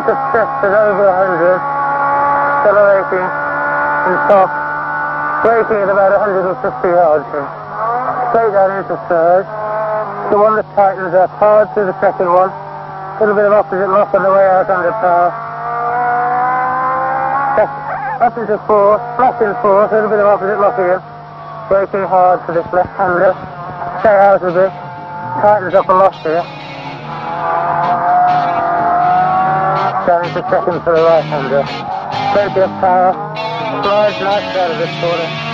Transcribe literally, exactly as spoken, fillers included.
into fifth at over one hundred, accelerating and top, braking at about one hundred fifty yards. Straight down into third. The one that tightens up hard to the second one. A little bit of opposite lock on the way out under power. Up into fourth, flat in fourth, a little bit of opposite lock again. Braking hard for this left-hander. Stay out a bit. Tightens up a lot here. Down into second for the right-hander. Braking up power. Slides nice out of this corner.